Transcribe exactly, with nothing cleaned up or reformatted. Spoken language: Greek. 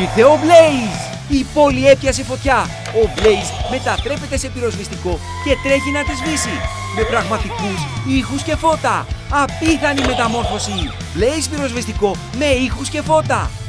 Ήρθε ο Blaze! Η πόλη έπιασε φωτιά. Ο Blaze μετατρέπεται σε πυροσβεστικό και τρέχει να τη σβήσει. Με πραγματικούς ήχους και φώτα. Απίθανη μεταμόρφωση. Blaze πυροσβεστικό με ήχους και φώτα.